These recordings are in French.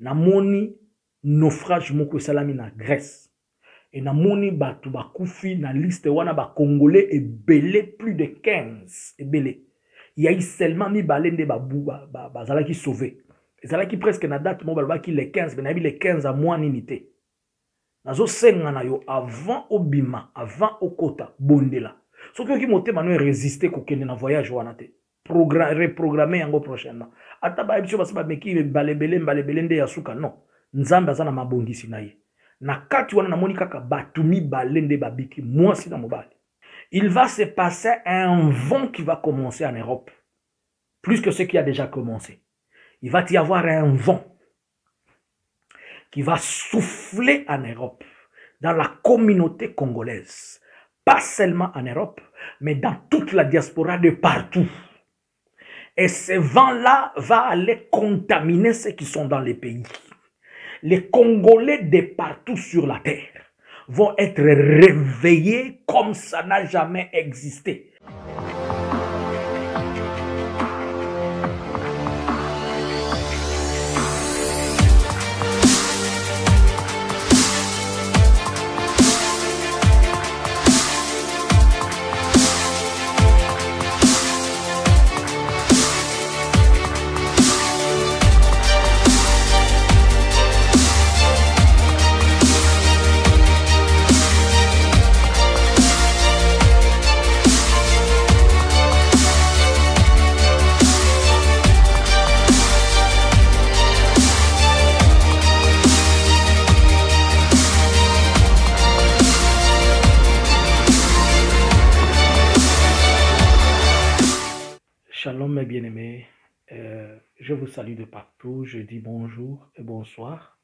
namoni naufrage moko salami na Grèce. Et namoni batu bakufi na liste wana ba Congolais ebele plus de 15 ebele. Il y a eu seulement mi balende bazala qui sauvé. Ezala qui presque na date mo balba qui les 15 mais na les 15 à moins n'unité. Nazo senga na yo avant obima, avant okota bondela. Ce qui moté manu résister ko kende na voyage wana te. Reprogrammer yango prochainement. Ata ba ebisho basa ba meki balebele nde ya suka non. Nzambe azana mabongisi na ye. Na kati wana namoni kaka batumi balende babiki mwasi na mobali. Il va se passer un vent qui va commencer en Europe. Plus que ce qui a déjà commencé. Il va y avoir un vent qui va souffler en Europe, dans la communauté congolaise. Pas seulement en Europe, mais dans toute la diaspora de partout. Et ce vent-là va aller contaminer ceux qui sont dans les pays. Les Congolais de partout sur la terre vont être réveillés comme ça n'a jamais existé. Shalom mes bien-aimés, je vous salue de partout, je dis bonjour et bonsoir.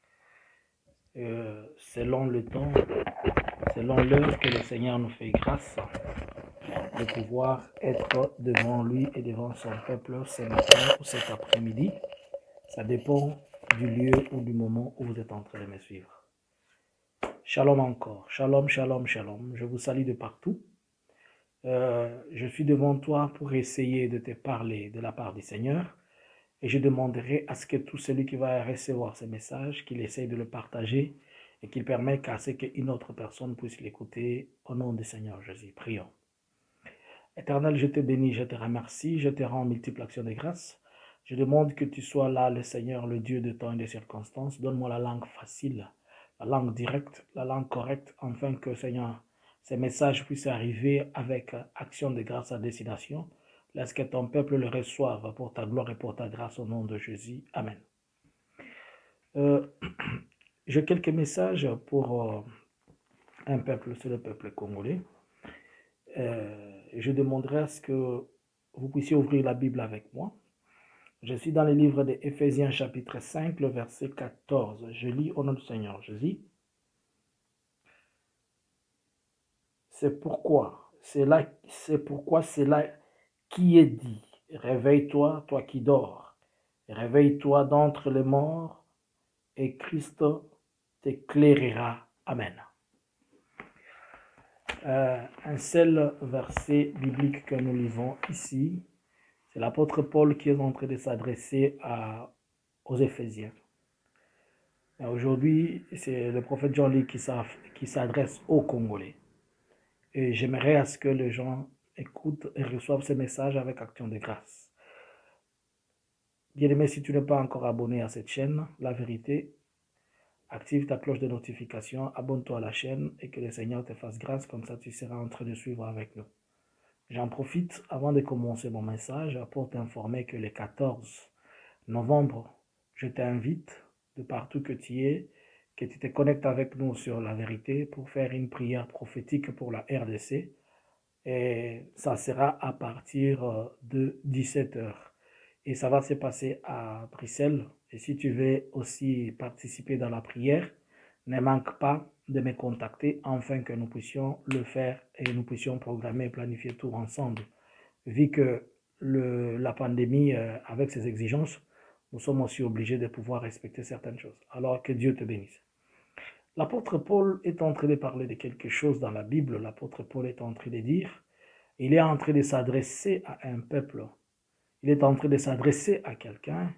Selon le temps, selon l'heure que le Seigneur nous fait grâce de pouvoir être devant lui et devant son peuple ce matin ou cet après-midi. Ça dépend du lieu ou du moment où vous êtes en train de me suivre. Shalom encore, shalom, shalom, shalom, je vous salue de partout. Je suis devant toi pour essayer de te parler de la part du Seigneur et je demanderai à ce que tout celui qui va recevoir ce message, qu'il essaye de le partager et qu'il permette qu'à ce qu'une autre personne puisse l'écouter au nom du Seigneur Jésus. Prions. Éternel, je te bénis, je te remercie, je te rends multiple action de grâce. Je demande que tu sois là, le Seigneur, le Dieu de temps et des circonstances. Donne-moi la langue facile, la langue directe, la langue correcte, afin que, Seigneur, ces messages puissent arriver avec action de grâce à destination. Laisse que ton peuple le reçoive pour ta gloire et pour ta grâce au nom de Jésus. Amen. J'ai quelques messages pour un peuple, c'est le peuple congolais. Je demanderai à ce que vous puissiez ouvrir la Bible avec moi. Je suis dans le livre d'Éphésiens chapitre 5, le verset 14. Je lis au nom du Seigneur Jésus. C'est pourquoi c'est là qui est dit, réveille-toi, toi qui dors, réveille-toi d'entre les morts, et Christ t'éclairera. Amen. Un seul verset biblique que nous lisons ici, c'est l'apôtre Paul qui est en train de s'adresser aux Éphésiens. Aujourd'hui, c'est le prophète Jean-Luc qui s'adresse aux Congolais. Et j'aimerais à ce que les gens écoutent et reçoivent ce message avec action de grâce. Bien-aimé, si tu n'es pas encore abonné à cette chaîne, La Vérité, active ta cloche de notification, abonne-toi à la chaîne et que le Seigneur te fasse grâce, comme ça tu seras en train de suivre avec nous. J'en profite avant de commencer mon message pour t'informer que le 14 novembre, je t'invite de partout que tu es, que tu te connectes avec nous sur La Vérité pour faire une prière prophétique pour la RDC. Et ça sera à partir de 17h. Et ça va se passer à Bruxelles. Et si tu veux aussi participer dans la prière, ne manque pas de me contacter afin que nous puissions le faire et nous puissions programmer et planifier tout ensemble. Vu que la pandémie, avec ses exigences, nous sommes aussi obligés de pouvoir respecter certaines choses. Alors que Dieu te bénisse. L'apôtre Paul est en train de parler de quelque chose dans la Bible. L'apôtre Paul est en train de dire, il est en train de s'adresser à un peuple. Il est en train de s'adresser à quelqu'un.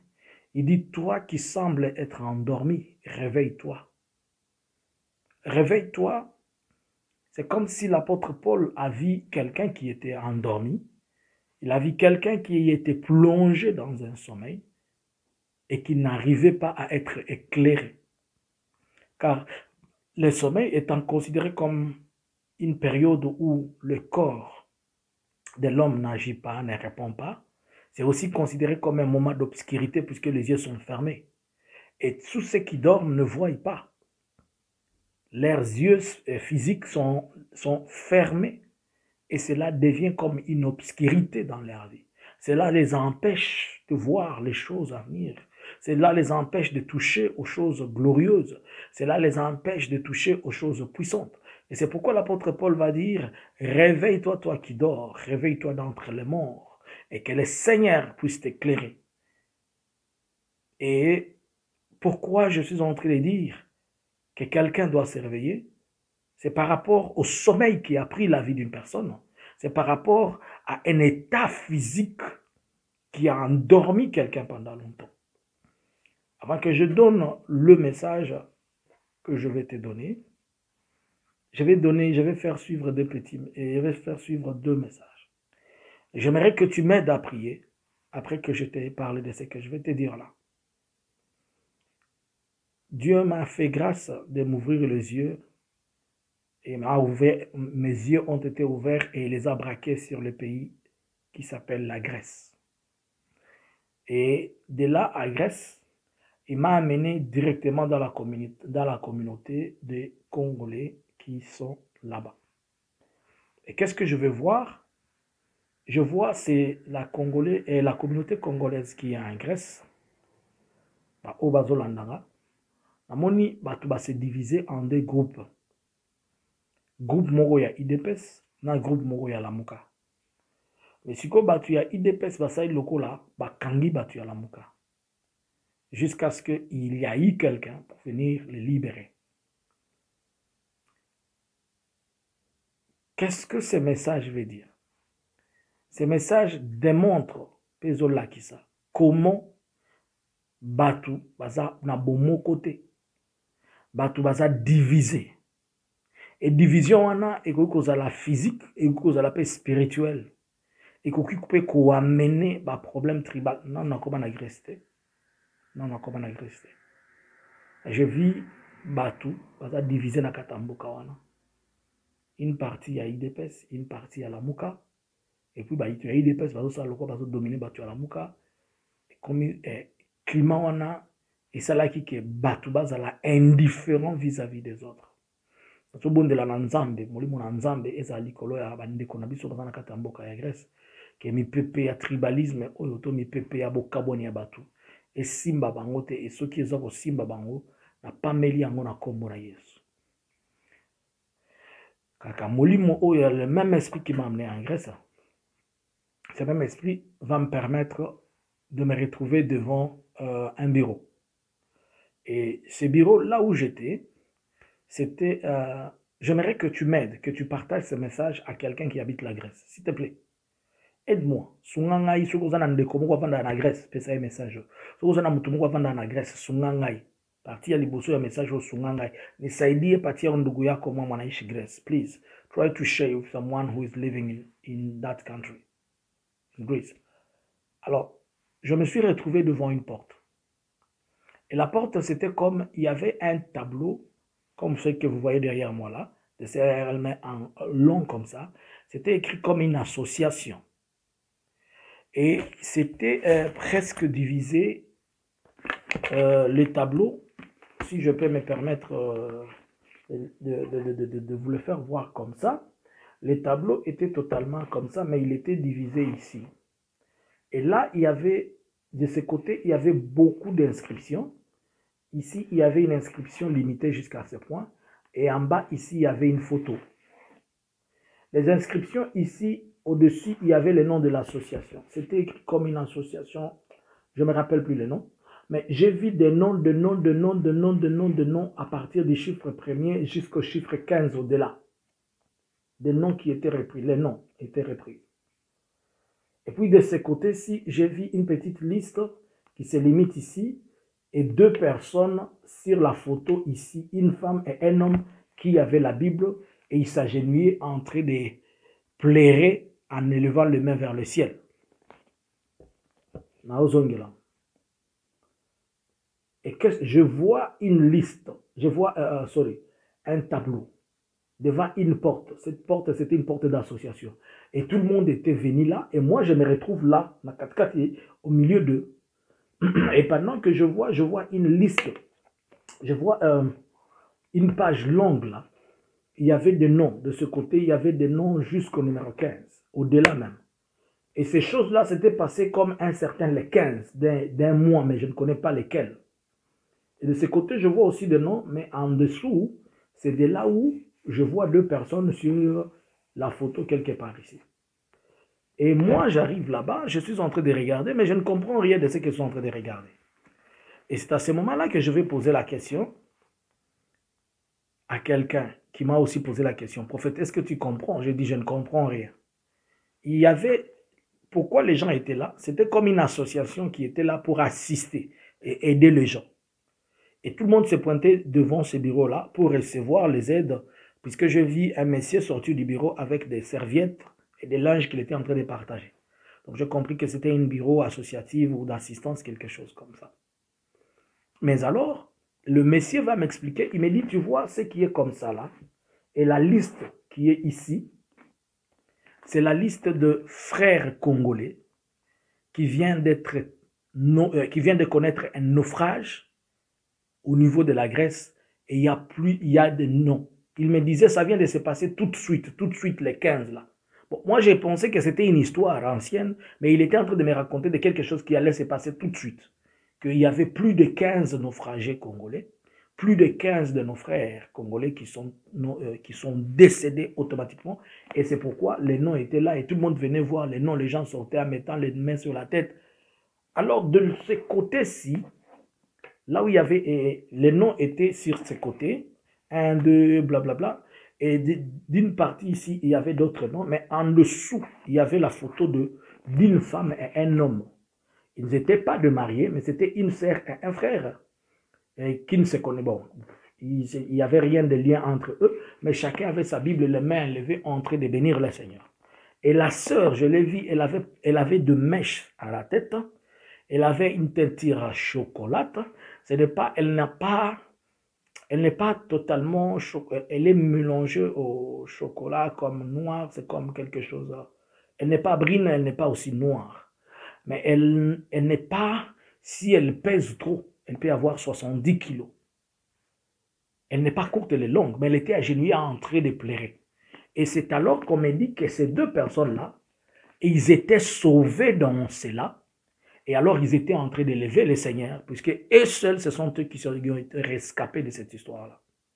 Il dit, toi qui sembles être endormi, réveille-toi. Réveille-toi. C'est comme si l'apôtre Paul a vu quelqu'un qui était endormi. Il a vu quelqu'un qui était plongé dans un sommeil et qui n'arrivait pas à être éclairé. Car le sommeil étant considéré comme une période où le corps de l'homme n'agit pas, ne répond pas, c'est aussi considéré comme un moment d'obscurité puisque les yeux sont fermés. Et tous ceux qui dorment ne voient pas. Leurs yeux physiques sont fermés et cela devient comme une obscurité dans leur vie. Cela les empêche de voir les choses à venir. Cela les empêche de toucher aux choses glorieuses. Cela les empêche de toucher aux choses puissantes. Et c'est pourquoi l'apôtre Paul va dire, réveille-toi, toi qui dors, réveille-toi d'entre les morts, et que le Seigneur puisse t'éclairer. Et pourquoi je suis en train de dire que quelqu'un doit se réveiller? C'est par rapport au sommeil qui a pris la vie d'une personne. C'est par rapport à un état physique qui a endormi quelqu'un pendant longtemps. Avant que je donne le message que je vais te donner, je vais faire suivre deux messages. J'aimerais que tu m'aides à prier après que je t'ai parlé de ce que je vais te dire là. Dieu m'a fait grâce de m'ouvrir les yeux et mes yeux ont été ouverts et il les a braqués sur le pays qui s'appelle la Grèce. Et de là à Grèce, il m'a amené directement dans la communauté des Congolais qui sont là-bas. Et qu'est-ce que je vais voir? Je vois c'est la communauté congolaise qui est en Grèce. Au Bazolandanga. Namoni batu ba se diviser en deux groupes. Groupe moko ya IDPS na groupe moko ya Lamuka. Mais si ko batu ya IDPS basali lokola bakangi batu ya Lamuka. Jusqu'à ce qu'il y ait quelqu'un pour venir les libérer. Qu'est-ce que ce message veut dire? Ce message démontre, Pezola Kisa, comment Batu baza na bomo côté. Batu baza divisé. Et division wana et cause la physique et cause la paix spirituelle. Et qu'on amener ba problème tribal. Non, non, comment agresser? Non, non, comment agresser? Je vis Batu baza divisé na Katamboka wana. Une partie à IDPS, une partie à Lamuka. Et puis, il y a IDPS, ça dominer Batu à Lamuka. Comme climat wana, et ça là qui est Batu bazala indifférent vis-à-vis des autres. Parce que bon de la Nzambe, molimo na Nzambe, ezali kolo ya bande konabiso bazana Katamboka ya Grèce, que mi pepe ya tribalisme, oyoto mi pepe ya bokaboni ya Batu. Et simba bango te, et ceux qui ont simba bango, na pameli yango na kombo na Yesu. Kaka molimo oyo le même esprit qui m'a amené en Grèce, ce même esprit va me permettre de me retrouver devant un bureau. Et ce bureau, là où j'étais, c'était... j'aimerais que tu m'aides, que tu partages ce message à quelqu'un qui habite la Grèce. S'il te plaît. Aide-moi. Sungangai, sokozana ndeko moko vanda na Grèce, pesa message. Sokozana mutu moko vanda na Grèce, sungangai. Parti ya liboso ya message au sungangai. Nisaidie parti ya ndugu yako mwa mwanaishi Grèce. Please, try to share with someone who is living in that country. In Greece. Alors, je me suis retrouvé devant une porte. Et la porte, c'était comme, il y avait un tableau, comme ce que vous voyez derrière moi là, de CRL en long comme ça. C'était écrit comme une association. Et c'était presque divisé, les tableaux, si je peux me permettre de vous le faire voir comme ça. Les tableaux étaient totalement comme ça, mais il était divisé ici. Et là, il y avait, de ce côté, il y avait beaucoup d'inscriptions. Ici, il y avait une inscription limitée jusqu'à ce point. Et en bas, ici, il y avait une photo. Les inscriptions ici, au-dessus, il y avait le nom de l'association. C'était écrit comme une association. Je ne me rappelle plus le nom. Mais j'ai vu des noms, de noms à partir du chiffre premier jusqu'au chiffre 15 au-delà. Des noms qui étaient repris. Les noms étaient repris. Et puis de ce côté-ci, j'ai vu une petite liste qui se limite ici, et 2 personnes sur la photo ici, une femme et un homme qui avaient la Bible, et ils s'agenouillaient en train de pleurer en élevant les mains vers le ciel. Et que je vois une liste, je vois, un tableau devant une porte. Cette porte, c'était une porte d'association. Et tout le monde était venu là, et moi, je me retrouve là, au milieu d'eux. Et pendant que je vois une liste, je vois une page longue là. Il y avait des noms. De ce côté, il y avait des noms jusqu'au numéro 15, au-delà même. Et ces choses-là, c'était passé comme un certain les 15 d'un mois, mais je ne connais pas lesquels. Et de ce côté, je vois aussi des noms, mais en dessous, c'est de là où je vois 2 personnes sur la photo quelque part ici. Et moi, j'arrive là-bas, je suis en train de regarder, mais je ne comprends rien de ce qu'ils sont en train de regarder. Et c'est à ce moment-là que je vais poser la question à quelqu'un qui m'a aussi posé la question. Prophète, est-ce que tu comprends? J'ai dit, je ne comprends rien. Il y avait, pourquoi les gens étaient là? C'était comme une association qui était là pour assister et aider les gens. Et tout le monde se pointait devant ce bureau-là pour recevoir les aides, puisque je vis un monsieur sortir du bureau avec des serviettes et des linges qu'il était en train de partager. Donc j'ai compris que c'était un bureau associatif ou d'assistance, quelque chose comme ça. Mais alors, le monsieur va m'expliquer, il me dit, tu vois ce qui est comme ça là, et la liste qui est ici, c'est la liste de frères congolais qui viennent de connaître un naufrage au niveau de la Grèce, et il y a des noms. Il me disait, ça vient de se passer tout de suite, les 15 là. Bon, moi j'ai pensé que c'était une histoire ancienne, mais il était en train de me raconter de quelque chose qui allait se passer tout de suite. Qu'il y avait plus de 15 naufragés congolais, plus de 15 de nos frères congolais qui sont décédés automatiquement. Et c'est pourquoi les noms étaient là et tout le monde venait voir les noms. Les gens sortaient en mettant les mains sur la tête. Alors de ce côté-ci, là où il y avait, les noms étaient sur ce côté, 1, 2, blablabla. Et d'une partie ici, il y avait d'autres noms, mais en dessous, il y avait la photo d'une femme et un homme. Ils n'étaient pas de mariés, mais c'était une sœur et un frère qui ne se connaissaient pas. Bon, il n'y avait rien de lien entre eux, mais chacun avait sa Bible, les mains levées, en train de bénir le Seigneur. Et la sœur, je l'ai vue, elle avait de mèches à la tête, elle avait une teinture à chocolat. Elle n'est pas totalement, elle est mélangée au chocolat comme noir, c'est comme quelque chose. Elle n'est pas brune, elle n'est pas aussi noire. Mais elle n'est pas, si elle pèse trop, elle peut avoir 70 kilos. Elle n'est pas courte, elle est longue, mais elle était agenouillée en train de pleurer. Et c'est alors qu'on me dit que ces 2 personnes-là, ils étaient sauvés dans cela, et alors ils étaient en train d'élever le Seigneur, puisque eux seuls, ce sont eux qui ont été rescapés de cette histoire-là.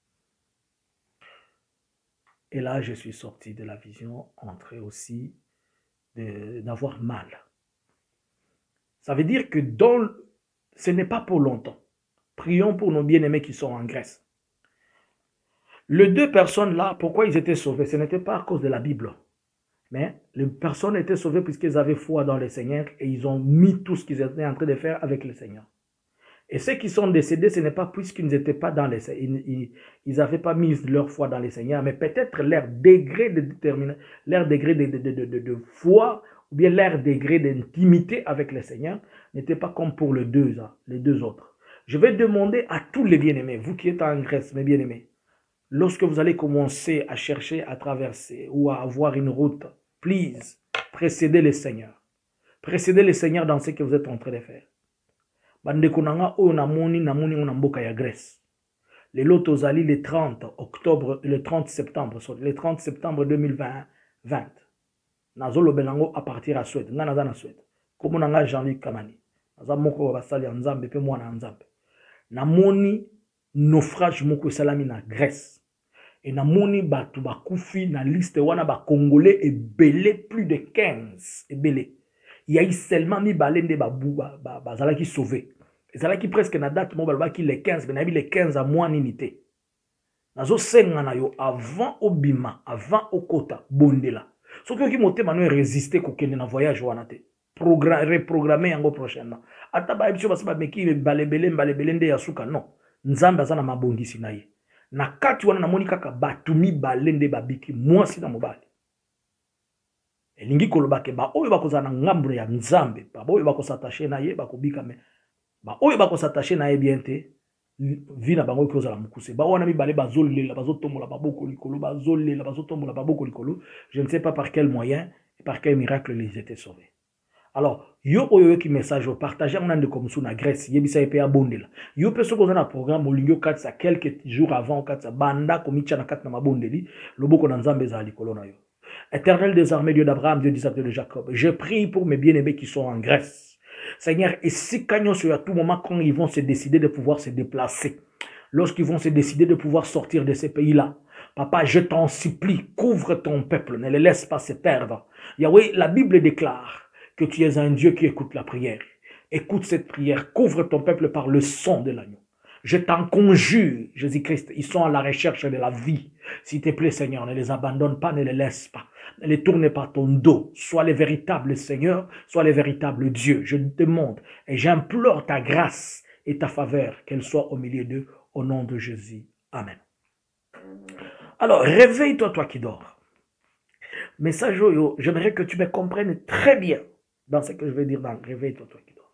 Et là, je suis sorti de la vision, en train aussi d'avoir mal. Ça veut dire que ce n'est pas pour longtemps. Prions pour nos bien-aimés qui sont en Grèce. Les 2 personnes-là, pourquoi ils étaient sauvés? Ce n'était pas à cause de la Bible. Mais les personnes étaient sauvées puisqu'ils avaient foi dans le Seigneur et ils ont mis tout ce qu'ils étaient en train de faire avec le Seigneur. Et ceux qui sont décédés, ce n'est pas puisqu'ils n'étaient pas dans le Seigneur. Ils n'avaient pas mis leur foi dans le Seigneur, mais peut-être leur degré de détermination, leur degré de foi, ou bien leur degré d'intimité avec le Seigneur n'était pas comme pour les deux autres. Je vais demander à tous les bien-aimés, vous qui êtes en Grèce, mes bien-aimés, lorsque vous allez commencer à chercher à traverser ou à avoir une route, please, précédez le Seigneur. Précédez le Seigneur dans ce que vous êtes en train de faire. Bandeko nanga oyo namoni na mboka ya Grèce. Le loto zali le 30 septembre 2020. Nazolo belango à partir à Suède. Nga naza na Suède. Komo nanga Jean-Luc Kamani. Naza moko basali ya Nzambe pe mwana Nzambe. Namoni naufrage moko salami na Grèce. Et namoni batu bakufi na liste wana ba Congolais ebele plus de 15 ebele. Il y a eu seulement mi balende bazalaki sauvé. Ezalaki presque na date mo balobaki les 15, mais les 15 à moins n'unité. Nazo senga na yo avant obima, avant okota bondela. Soki oki motema no résister kokende na voyage wana te. Reprogrammer yango prochainement. ata ba biso basa ba meki balebele nde ya suka non nzambe azana mabongisi na ye na kati wana namoni kaka batumi balende babiki mwasi na mobali elingi koloba ke ba oyo bakozana ngambu ya nzambe ba oyo bakosatache na ye bakobika me ba oyo bakosatache na ye bien te vina bango kozala mukuse ba wana mibale bazolela bazotombola baboko likolo bazolela bazotombola baboko likolo je ne sais pas par quel moyen et par quel miracle ils étaient sauvés. Alors yo oyo ki message au partager on ande comme sous na Grèce yebisa epe abondela yo peso ko na programme olingo katsa quelques jours avant katsa banda komicha na kat na mabondeli loboko na nzambe za likolo na yo. Éternel des armées, Dieu d'Abraham, Dieu d'Isaac, Dieu de Jacob, je prie pour mes bien-aimés qui sont en Grèce. Seigneur, et si Cagnos, à tout moment, quand ils vont se décider de pouvoir se déplacer, lorsqu'ils vont se décider de pouvoir sortir de ces pays-là, Papa, je t'en supplie, couvre ton peuple, ne les laisse pas se perdre. Yahweh, la Bible déclare que tu es un Dieu qui écoute la prière. Écoute cette prière, couvre ton peuple par le son de l'agneau. Je t'en conjure, Jésus-Christ, ils sont à la recherche de la vie. S'il te plaît, Seigneur, ne les abandonne pas, ne les laisse pas. Ne les tourne pas ton dos. Sois les véritables Seigneur, sois les véritables Dieu. Je te demande et j'implore ta grâce et ta faveur, qu'elle soit au milieu d'eux, au nom de Jésus. Amen. Alors, réveille-toi, toi qui dors. Message, j'aimerais que tu me comprennes très bien dans ce que je vais dire dans réveille-toi, toi qui dors.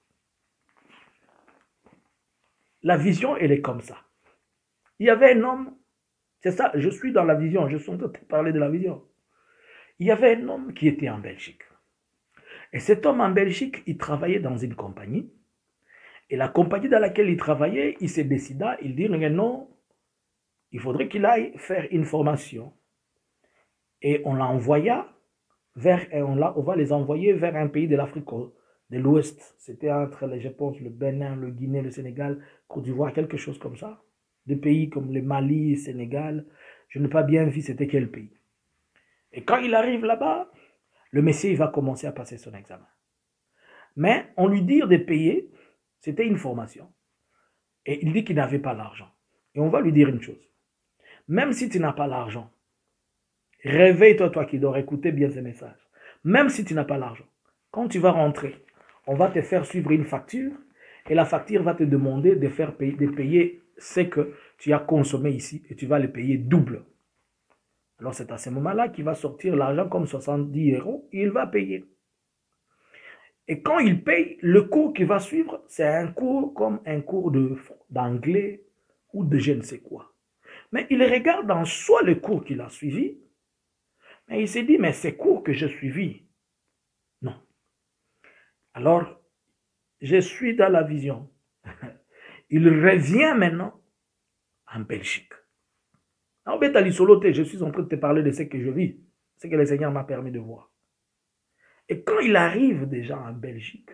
La vision, elle est comme ça. Il y avait un homme, c'est ça, je suis dans la vision, je suis en train de te parler de la vision. Il y avait un homme qui était en Belgique. Et cet homme en Belgique, il travaillait dans une compagnie. Et la compagnie dans laquelle il travaillait, il se décida, il dit non, il faudrait qu'il aille faire une formation. Et on l'envoya vers, on va les envoyer vers un pays de l'Afrique de l'Ouest. C'était entre, je pense, le Bénin, le Guinée, le Sénégal, Côte d'Ivoire, quelque chose comme ça. Des pays comme le Mali, le Sénégal. Je n'ai pas bien vu c'était quel pays. Et quand il arrive là-bas, le Messie va commencer à passer son examen. Mais on lui dit de payer, c'était une formation. Et il dit qu'il n'avait pas l'argent. Et on va lui dire une chose. Même si tu n'as pas l'argent, réveille-toi, toi qui dors, écoutez bien ces messages. Même si tu n'as pas l'argent, quand tu vas rentrer, on va te faire suivre une facture et la facture va te demander de payer ce que tu as consommé ici et tu vas le payer double. Alors c'est à ce moment-là qu'il va sortir l'argent comme 70 €, il va payer. Et quand il paye, le cours qui va suivre, c'est un cours comme un cours d'anglais ou de je ne sais quoi. Mais il regarde en soi le cours qu'il a suivi, mais il s'est dit, mais ces cours que j'ai suivis, non. Alors, je suis dans la vision. Il revient maintenant en Belgique. En fait, je suis en train de te parler de ce que je vis, ce que le Seigneur m'a permis de voir. Et quand il arrive déjà en Belgique,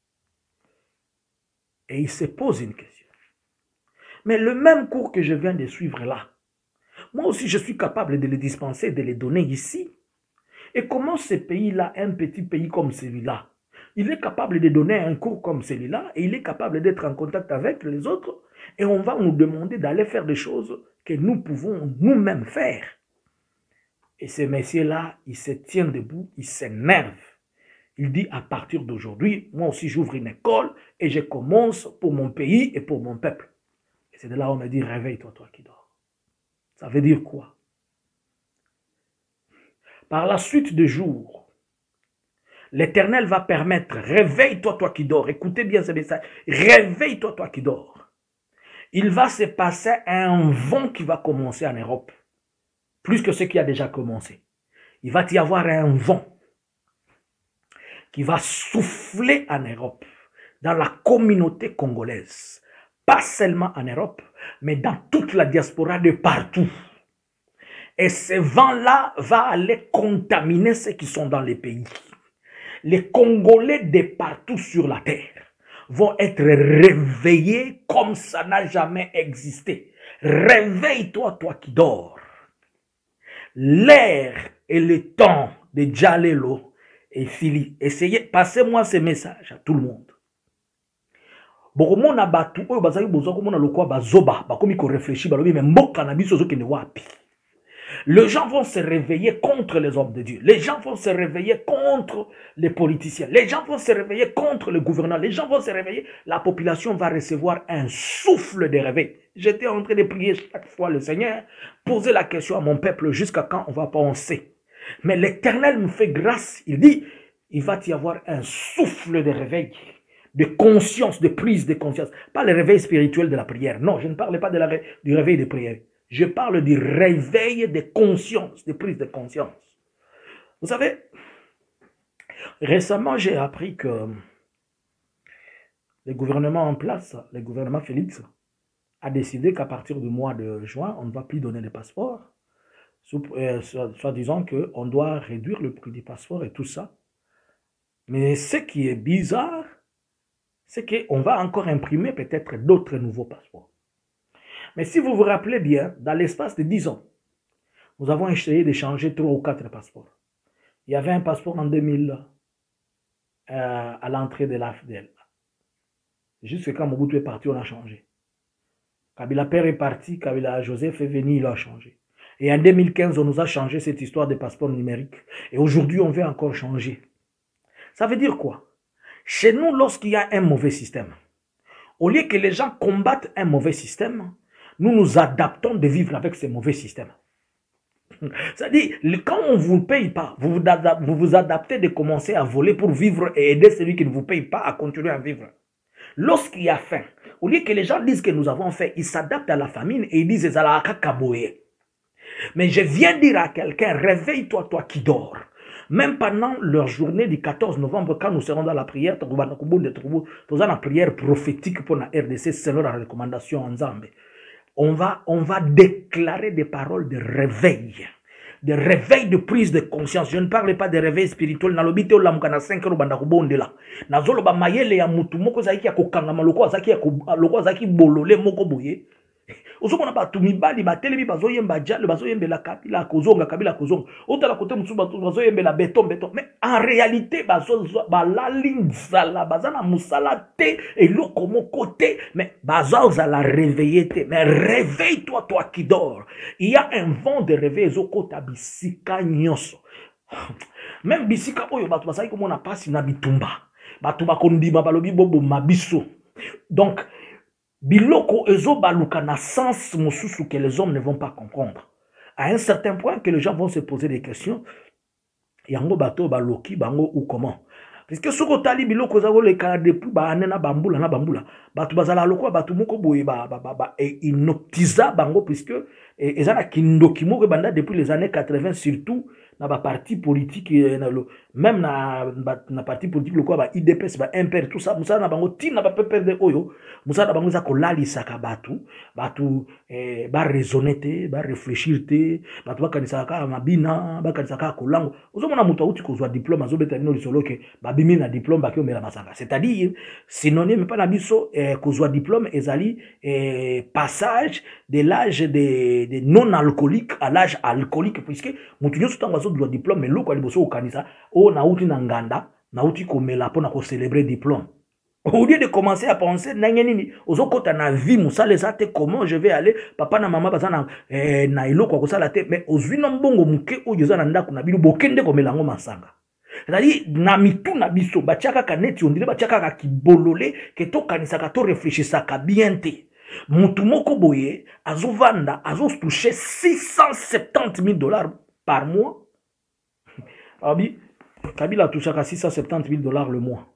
et il se pose une question. Mais le même cours que je viens de suivre là, moi aussi je suis capable de les dispenser, de les donner ici. Et comment ce pays-là, un petit pays comme celui-là, il est capable de donner un cours comme celui-là et il est capable d'être en contact avec les autres et on va nous demander d'aller faire des choses que nous pouvons nous-mêmes faire. Et ce messieurs-là, il se tient debout, il s'énerve. Il dit à partir d'aujourd'hui, moi aussi j'ouvre une école et je commence pour mon pays et pour mon peuple. Et c'est de là où on me dit réveille-toi, toi qui dors. Ça veut dire quoi? Par la suite des jours, l'Éternel va permettre, réveille-toi, toi qui dors. Écoutez bien ce message. Réveille-toi, toi qui dors. Il va se passer un vent qui va commencer en Europe. Plus que ce qui a déjà commencé. Il va y avoir un vent qui va souffler en Europe, dans la communauté congolaise. Pas seulement en Europe, mais dans toute la diaspora de partout. Et ce vent-là va aller contaminer ceux qui sont dans les pays. Les Congolais de partout sur la terre vont être réveillés comme ça n'a jamais existé. Réveille-toi, toi qui dors. L'air et le temps de Djalelo est fini. Essayez, passez-moi ce message à tout le monde. Bokomona batu oyo bazali bozo komona lokwa bazoba bakomi ko réfléchir balobi mais mboka na biso zo kende wapi. Les gens vont se réveiller contre les hommes de Dieu. Les gens vont se réveiller contre les politiciens. Les gens vont se réveiller contre le gouvernement. Les gens vont se réveiller. La population va recevoir un souffle de réveil. J'étais en train de prier chaque fois le Seigneur, poser la question à mon peuple jusqu'à quand on va penser. Mais l'Éternel me fait grâce. Il dit, il va y avoir un souffle de réveil, de conscience, de prise de conscience. Pas le réveil spirituel de la prière. Non, je ne parle pas du réveil de prière. Je parle du réveil de conscience, de prise de conscience. Vous savez, récemment, j'ai appris que le gouvernement en place, le gouvernement Félix, a décidé qu'à partir du mois de juin, on ne va plus donner de passeports, soit disant qu'on doit réduire le prix des passeports et tout ça. Mais ce qui est bizarre, c'est qu'on va encore imprimer peut-être d'autres nouveaux passeports. Mais si vous vous rappelez bien, dans l'espace de 10 ans, nous avons essayé de changer 3 ou 4 passeports. Il y avait un passeport en 2000 à l'entrée de l'AFDL. Juste quand Mobutu est parti, on a changé. Kabila Père est parti, Kabila Joseph est venu, il a changé. Et en 2015, on nous a changé cette histoire de passeport numérique. Et aujourd'hui, on veut encore changer. Ça veut dire quoi? Chez nous, lorsqu'il y a un mauvais système, au lieu que les gens combattent un mauvais système, nous nous adaptons de vivre avec ce mauvais système. C'est-à-dire, quand on ne vous paye pas, vous vous adaptez de commencer à voler pour vivre et aider celui qui ne vous paye pas à continuer à vivre. Lorsqu'il y a faim, au lieu que les gens disent que nous avons faim, ils s'adaptent à la famine et ils disent « Mais je viens dire à quelqu'un, réveille-toi, toi qui dors. » Même pendant leur journée du 14 novembre, quand nous serons dans la prière, dans la prière prophétique pour la RDC, selon la recommandation en Zambie, on va déclarer des paroles de réveil de prise de conscience. Je ne parle pas de réveil spirituel. Na lobite o lamukana 5 heures banda kubondela. Na zolo ba mayele ya mutu moko zaki ya kokangama loko zaki bolole moko boye. Ozokona batu mibali batelemi bazoyemba jale bazoyembela kabila kozonga kabila kozonga. Otala kote musu bazoyembela beton. Mais en réalité balalinzala bazana musala te et loko moko te mais bazaza la réveiller te. Mais réveille-toi toi qui dors. Il y a un vent de réveil ezokota bisika nyonso. Même bisika oyo batu basaki komona pasi na bitumba. Batu bakondima balobi bobo mabiso. Donc biloko ezo baluka na sens mosusu que les hommes ne vont pas comprendre. À un certain point que les gens vont se poser des questions. Yango bato baloki bango ou comment? Parce que soko tali biloko za le kana depuis ba anena bambula na bambula. Batu bazala loko batu moko boye et inoptiza bango puisque ezana kindoki moko banda depuis les années 80 surtout na ba parti politique même na parti politique loko ba IDPS ba MPR tout ça musa na bango tin na ba PPRD oyo musa na bango za kolali saka batu ba raisonner te ba réfléchir te batu ba kanisa ka mabina ba kanisa ka kolango ozomona mutu auti kozwa diplôme azobeta no lisolo ke ba bimi na diplôme ba ki omela masanga c'est-à-dire synonyme pas na biso kozwa diplôme ezali passage de l'âge de non alcoolique à l'âge alcoolique puisque mutu nyoso tango azodwa diplôme mais loko aliboso okanisa o nauti na nganda nauti komela pona ko célébrer diplôme. Au lieu de commencer à penser nangeni ozokota na vie musale zate comment je vais aller papa na maman bazana na eloko ko sala te mais ozwina mbongo muke oyo za na ndako na bilu bokende komela ngo masanga. C'est-à-dire na mitu na biso batiaka kaneti on dirait batiaka ka kibolole ke to kanisa ka to réfléchissa ka bien te. Mutu moko boye azovanda azostoucher $670,000 par mois. Abi Kabila touchaka $670,000 le mois.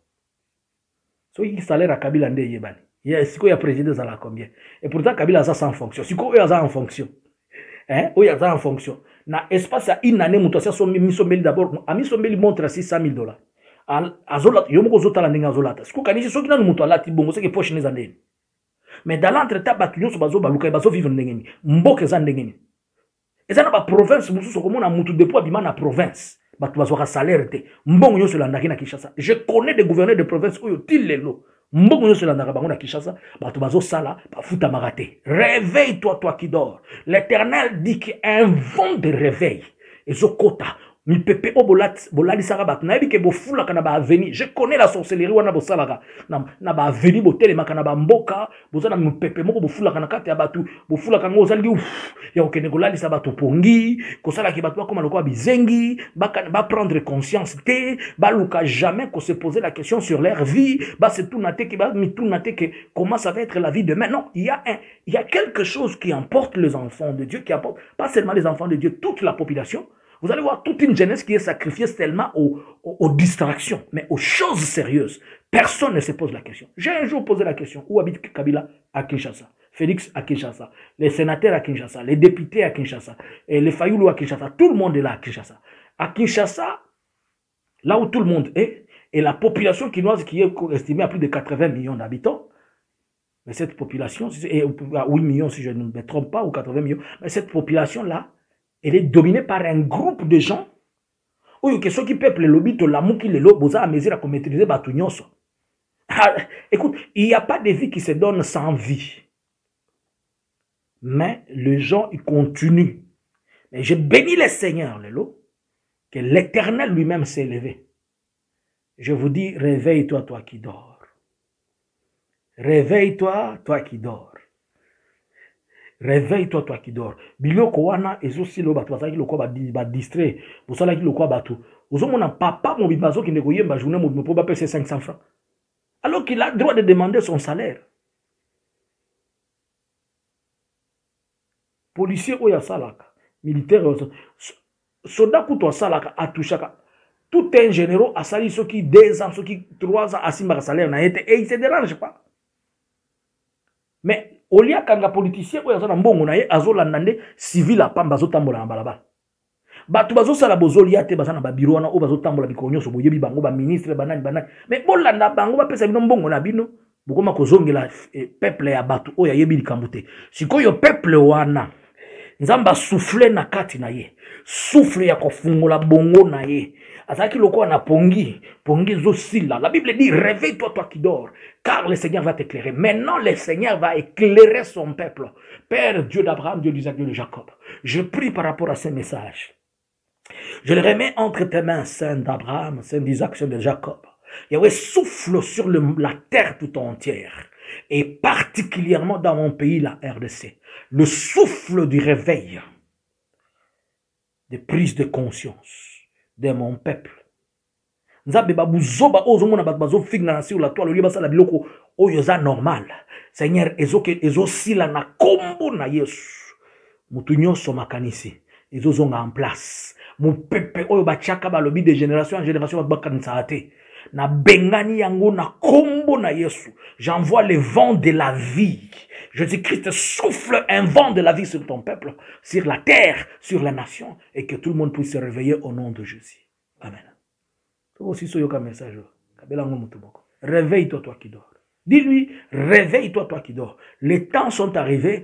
So il salaire à Kabila nde yebani. Siko ya président za la combien? Et pourtant Kabila ça en fonction. Siko oyo za en fonction. Oyo za en fonction. Na espace à une année mutu ça misomeli d'abord. Ami someli montre $600,000. Azola yomoko zotala ndinga azolata. Siko kanisi soki na mutu alati bongo c'est que poche neza ndeni. Mais dans l'entretemps batu nyonso bazo baluka bazo vivre ndengeni. Mboke za ndengeni. Ezana ba province mususu komona mutu depuis abima na province. Batu bazwaka salaire te. Mbongo nyonso landaki na Kinshasa. Je connais des gouverneurs de province oyo tilelo. Mbongo nyonso landaka bango na Kinshasa, batu bazo sala ba futa marate. Réveille-toi toi qui dors. L'Éternel dit qu'un vent de réveil ezokota Mi pepe o bolali saka bat na ebike bo fula kana ba aveni. Je connais la sorcellerie wana bo salaka na ba aveni bo telema kana ba mboka bozana mi pepe moko bo fula kana kati ya batu bo fula kana ozali ya okene kolali sa batu pongi ko sala ki batu comme lokwa bizengi ba prendre conscience te ba luka jamais ko se poser la question sur leur vie ba se tout naté ki ba mi tout naté que comment ça va être la vie demain. Non, il y a quelque chose qui importe les enfants de Dieu, qui importe pas seulement les enfants de Dieu, toute la population. Vous allez voir toute une jeunesse qui est sacrifiée tellement aux distractions, mais aux choses sérieuses. Personne ne se pose la question. J'ai un jour posé la question, où habite Kabila? À Kinshasa. Félix à Kinshasa. Les sénateurs à Kinshasa. Les députés à Kinshasa. Et les Fayoulou à Kinshasa. Tout le monde est là à Kinshasa. À Kinshasa, là où tout le monde est, et la population quinoise qui est estimée à plus de 80 millions d'habitants, mais cette population, et à 8 millions si je ne me trompe pas, ou 80 millions, mais cette population-là, elle est dominée par un groupe de gens où ceux qui peuplent le lobby, l'amour qui les lobby, à mesure à maîtriser Batounyoso. Écoute, il n'y a pas de vie qui se donne sans vie. Mais les gens, ils continuent. Mais je bénis le Seigneur, que l'Éternel lui-même s'est élevé. Je vous dis, réveille-toi, toi qui dors. Réveille-toi, toi qui dors. Réveille-toi, toi qui dors. Biloko wana ezosi lo batu bazaki lokwa ba distrait. Bosala ki lokwa batu. Ozomona papa mo bibazo ki ndeko yemba journée mo po ba pese 500 francs. Alors qu'il a le droit de demander son salaire. Policier oya salaka, militaire soldat kuto salaka atushaka. Tout un général a sali ceux qui 2 ans, ceux qui 3 ans asimba salaire na été et il se dérange pas. Mais Olia kanga politicien oyo azana mbongo na ye azolanda nde civil apamba azotambola na balabala. Batu bazosala bozolia te bazana ba biro wana o bazotambola bikonyo so boyebi bango ba ministre banani. Mais bolanda bango bapesa bino mbongo na bino bokoma kozongela peuple ya batu oyo yebi likambo te. Sikoyo peuple wana Nzamba souffle na kati na ye. Souffle ya kofungola bongo na ye. Azaki loko na pongi zosila. La Bible dit réveille-toi toi qui dors car le Seigneur va t'éclairer. Maintenant le Seigneur va éclairer son peuple. Père Dieu d'Abraham, Dieu d'Isaac, Dieu de Jacob. Je prie par rapport à ce message. Je le remets entre tes mains, Saint d'Abraham, Saint d'Isaac, Saint de Jacob. Yahweh souffle sur la terre tout entière et particulièrement dans mon pays, la RDC. Le souffle du réveil, de prise de conscience de mon peuple. Nzambe babuzoba ozomona bazo figna sur la toile liba sala biloko oyoza normal. Seigneur ezo sila na kombo na Yesu. Mutu nyonso makanisi ezo zonga en place. Mon peuple oyo bachaka balobi de génération en génération bakanisa ate. Na bengani yango na kombo na Yesu. J'envoie le vent de la vie. Jésus-Christ souffle un vent de la vie sur ton peuple, sur la terre, sur la nation, et que tout le monde puisse se réveiller au nom de Jésus. Amen. Réveille-toi, toi qui dors. Dis-lui, réveille-toi, toi qui dors. Les temps sont arrivés.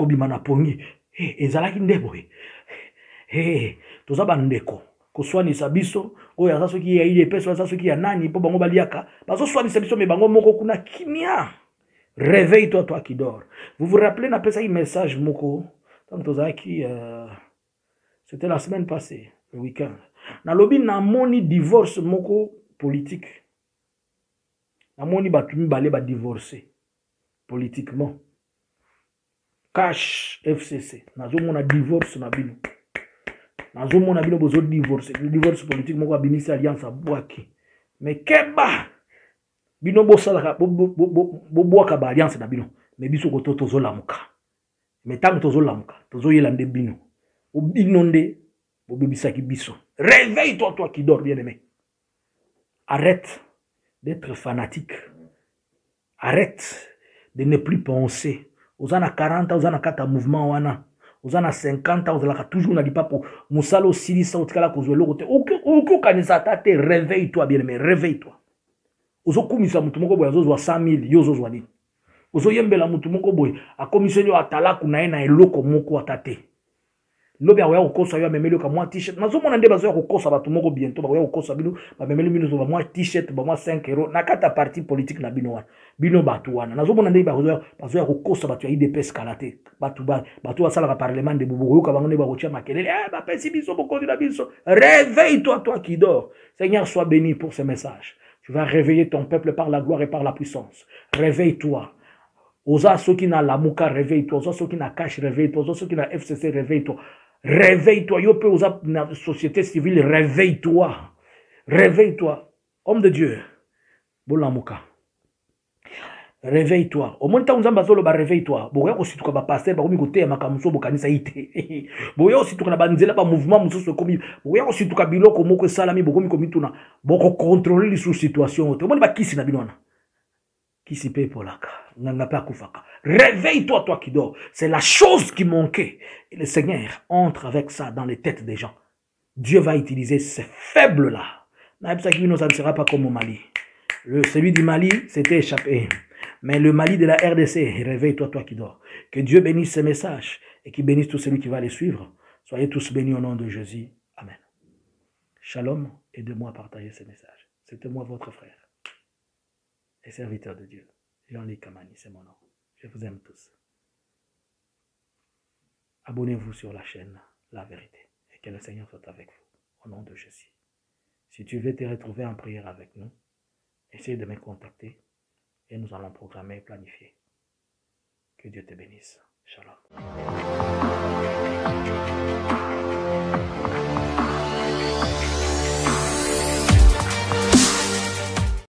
Koswanisa biso oyo aza soki ya ile peso aza soki ya nani po bango baliaka bazo swanisa biso me bango moko kuna kimia. Réveille-toi toi qui dors. Vous vous rappelez na pesa un message moko tant tozaki c'était la semaine passée le week-end na lobi na moni divorce moko politique na moni batu mibale ba divorcer politiquement cash FCC nazo mona divorce na bino. Nazo mona bino bozo divorce. Le divorce politique moko abinisi alliance abwaki. Mais keba bino bosala boboaka ba alliance na bino. Mais biso ko tozo lamuka. Mais tant tozo lamuka, tozo yelande bino. O binonde bobebisaki biso. Réveille-toi toi qui dors bien-aimé. Arrête d'être fanatique. Arrête de ne plus penser. Ozana 40 ans, ozana 4 mouvement wana. Ozana 50 ans, ozala toujours na lipapo. Musalo silisa otikala kozwelo kote. Oko kanisa tate, réveille-toi bien-aimé, réveille-toi. Ozo kumisa mutu moko boy azozwa 100,000 yo zozwa nini. Ozo yembela mutu moko boy a commissionné atala kuna na eloko moko atate. lobi akoya kokosa yo amemeli ka mwa t-shirt nazomona nde bazoya kokosa bato moko bientôt bakoya kokosa bino bamemeli bino ba mwa t-shirt ba mwa 5 € na kata parti politique na bino wana bino bato wana nazomona nde bazoya kokosa bato ya IDPS kalate bato basalaka parlement de boboyoka bango nde bakotia makelele bapesi biso bokozi na biso. Réveille-toi, toi qui dors. Seigneur, sois béni pour ce message. Tu vas réveiller ton peuple par la gloire et par la puissance. Réveille-toi. Osa ceux qui n'a la mouka, réveille-toi. Osa ceux qui n'a cash, réveille-toi. Osa ceux qui n'a FCC, réveille-toi. Réveille-toi. Yo peut osa na société civile, réveille-toi. Réveille-toi. Homme de Dieu. Bola mouka. Réveille-toi. Au moins, tu as réveille-toi. Boya aussi tu as passer ba komi côté makamuso bokanisa ite. Boya aussi tu as banzela ba mouvement mususu komi. Boya aussi tu as biloko moko salami bokomi komi tuna. Boko contrôler les situation. Au moins ba kisi na binona. Kisi pe polaka. Nganga pa kufaka. Réveille-toi toi qui dors. C'est la chose qui manquait. Et le Seigneur entre avec ça dans les têtes des gens. Dieu va utiliser ces faibles là. Ça ne sera pas comme au Mali. Celui du Mali s'était échappé. Mais le Mali de la RDC, réveille-toi, toi qui dors. Que Dieu bénisse ces messages et qu'il bénisse tous celui qui va les suivre. Soyez tous bénis au nom de Jésus. Amen. Shalom, aidez-moi à partager ces messages. C'était moi, votre frère et serviteur de Dieu. Jean-Luc Kamani, c'est mon nom. Je vous aime tous. Abonnez-vous sur la chaîne La Vérité et que le Seigneur soit avec vous. Au nom de Jésus. Si tu veux te retrouver en prière avec nous, essaye de me contacter. Et nous allons programmer et planifier. Que Dieu te bénisse. Shalom.